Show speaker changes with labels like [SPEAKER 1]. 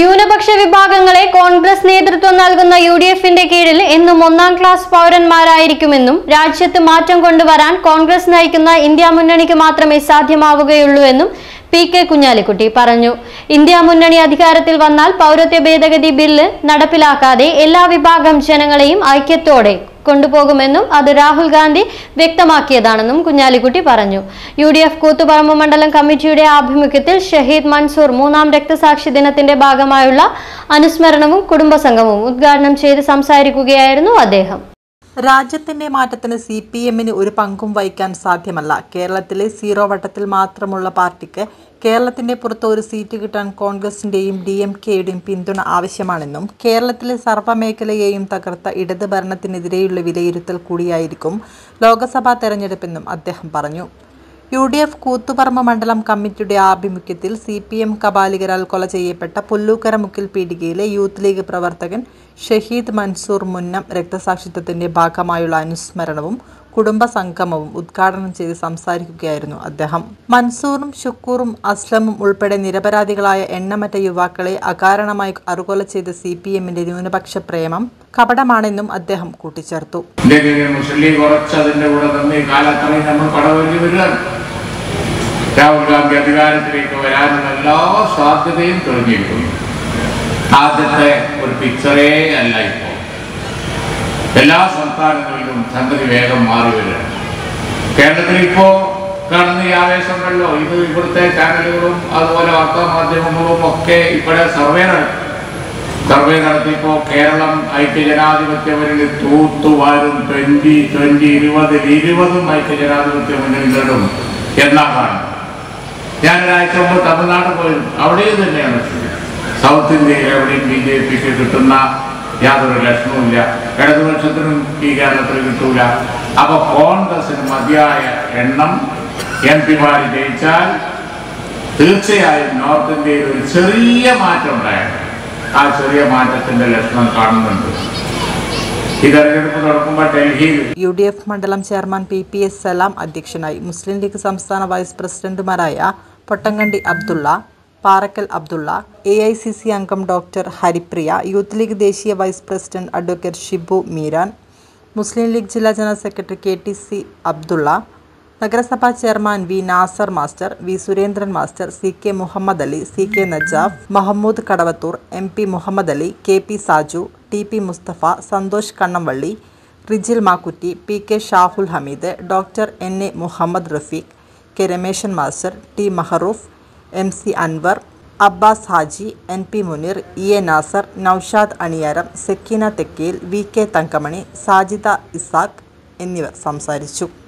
[SPEAKER 1] ന്യൂനപക്ഷ വിഭാഗങ്ങളെ കോൺഗ്രസ് നേതൃത്വം നൽകുന്ന യുഡിഎഫിന്റെ കീഴിൽ എന്നും ഒന്നാം ക്ലാസ് പൗരന്മാരായിരിക്കുമെന്നും രാജ്യത്ത് മാറ്റം കൊണ്ടുവരാൻ കോൺഗ്രസ് നയിക്കുന്ന ഇന്ത്യ മുന്നണിക്ക് മാത്രമേ സാധ്യമാവുകയുള്ളൂവെന്നും പി.കെ. കുഞ്ഞാലിക്കുട്ടി പറഞ്ഞു. ഇന്ത്യ മുന്നണി അധികാരത്തിൽ വന്നാൽ പൗരത്വ ഭേദഗതി ബില്ല് നടപ്പിലാക്കാതെ എല്ലാ വിഭാഗം ജനങ്ങളെയും ഐക്യത്തോടെ കൊണ്ടുപോകുമെന്നും അത് രാഹുൽ ഗാന്ധി വ്യക്തമാക്കിയതാണെന്നും കുഞ്ഞാലിക്കുട്ടി പറഞ്ഞു. യുഡിഎഫ് കൂത്തുപറമ്പ് മണ്ഡലം കമ്മിറ്റിയുടെ ആഭിമുഖ്യത്തിൽ ഷഹീദ് മൻസൂർ 3ാം രക്തസാക്ഷി ദിനത്തിന്റെ ഭാഗമായുള്ള അനുസ്മരണവും കുടുംബസംഗമവും ഉദ്ഘാടനം ചെയ്ത് സംസാരിക്കുകയായിരുന്നു അദ്ദേഹം.
[SPEAKER 2] രാജ്യത്തിന്റെ മാറ്റത്തിന് CPM-ന് ഒരു പങ്കും വഹിക്കാൻ സാധ്യമല്ല. കേരളത്തിലെ 0 വട്ടത്തിൽ മാത്രമുള്ള പാർട്ടിക്ക് കേരളത്തിന്റെ പുറത്ത് ഒരു സീറ്റ് കിട്ടാൻ കോൺഗ്രസിന്റെയും DMK-യുടെയും പിന്തുണ ആവശ്യമാണെന്നും കേരളത്തിലെ സർവ്വമേഖലയെയും തകർത്ത ഇടത് ഭരണത്തിനെതിരെയുള്ള വിലയിരുത്തൽ കൂടിയായിരിക്കും ലോക്സഭാ തെരഞ്ഞെടുപ്പെന്നും അദ്ദേഹം പറഞ്ഞു. UDF കൂത്തുപറമ്പ് മണ്ഡലം കമ്മിറ്റിയുടെ ആഭിമുഖ്യത്തിൽ CPM കബാലികരാൽ കൊല ചെയ്യപ്പെട്ട പുല്ലൂക്കര മുക്കിൽ പീടികയിലെ യൂത്ത് ലീഗ് പ്രവർത്തകൻ ഷഹീദ് മൻസൂർ 3ാം രക്തസാക്ഷിത്വത്തിന്റെ ഭാഗമായുള്ള അനുസ്മരണവും കുടുംബസംഗമവും ഉദ്ഘാടനം ചെയ്ത് സംസാരിക്കുകയായിരുന്നു അദ്ദേഹം. മൻസൂറും ഷുക്കൂറും അസ്ലമും ഉൾപ്പെടെ നിരപരാധികളായ എണ്ണമറ്റ യുവാക്കളെ അകാരണമായി അറുകൊല ചെയ്ത CPM-ന്റെ ന്യൂനപക്ഷ പ്രേമം കപടമാണെന്നും അദ്ദേഹം കൂട്ടിച്ചേർത്തു.
[SPEAKER 3] രാഹുൽ ഗാന്ധി അധികാരത്തിലേക്ക് വരാനുള്ള എല്ലാ സാധ്യതയും തെളിഞ്ഞിരിക്കുന്നു. ആദ്യത്തെ ഒരു പിക്ചറേ അല്ല ഇപ്പോൾ. എല്ലാ സംസ്ഥാനങ്ങളിലും സംഗതി വേഗം മാറി വരികയാണ്. കേരളത്തിൽ ഇപ്പോൾ കാണുന്ന ഈ ആവേശങ്ങളിലോ ഇത് ഇവിടുത്തെ ചാനലുകളും അതുപോലെ വാർത്താ മാധ്യമങ്ങളും ഒക്കെ ഇവിടെ സർവേ നടത്തിയപ്പോൾ കേരളം ഐക്യജനാധിപത്യ മുന്നണി തൂത്തുവാരും 2020 ഐക്യജനാധിപത്യ മുന്നണി നേടും എന്നാണ്. ഞാനൊരാഴ്ച മുമ്പ് തമിഴ്നാട് പോയിരുന്നു. അവിടെയും തന്നെയാണ് സൗത്ത് ഇന്ത്യയിൽ എവിടെയും BJP-ക്ക് കിട്ടുന്ന യാതൊരു ലക്ഷണവുമില്ല. ഇടതുപക്ഷത്തിനും ഈ കേരളത്തിൽ കിട്ടൂല. അപ്പൊ കോൺഗ്രസിന് മതിയായ എണ്ണം MP-മാർ ജയിച്ചാൽ തീർച്ചയായും നോർത്ത് ഇന്ത്യയിൽ ഒരു ചെറിയ മാറ്റം ഉണ്ടായിരുന്നു. ആ ചെറിയ മാറ്റത്തിന്റെ ലക്ഷണം കാണുന്നുണ്ട്.
[SPEAKER 2] UDF മണ്ഡലം ചെയർമാൻ PPS സലാം അധ്യക്ഷനായി. മുസ്ലിം ലീഗ് സംസ്ഥാന വൈസ് പ്രസിഡന്റുമാരായ പൊട്ടങ്കണ്ടി അബ്ദുള്ള, പാറക്കൽ അബ്ദുള്ള, AICC അംഗം ഡോക്ടർ ഹരിപ്രിയ, യൂത്ത് ലീഗ് ദേശീയ vice president advocate Shibu Meeran, Muslim League ജില്ലാ ജനറൽ സെക്രട്ടറി KTC അബ്ദുള്ള, നഗരസഭാ chairman V Nasar master, V Surendran master, CK Muhammad Ali, CK Najaf, Mahmood Kadavathur, MP Muhammad Ali, KP Saju, TP Musthafa, Santhosh Kannamvalli, Rijil Makkutty, PK Shahul Hameed, doctor NA Muhammad Rafeeq, K Rameshan master, T Mahroof, MC Anvar, Abbas Haji, NP Muneer, EA Nasar, Noushad Aniyaram, Sakkeena Thekkel, VK Thankamani, Sajida Isaq എന്നിവർ സംസാരിച്ചു.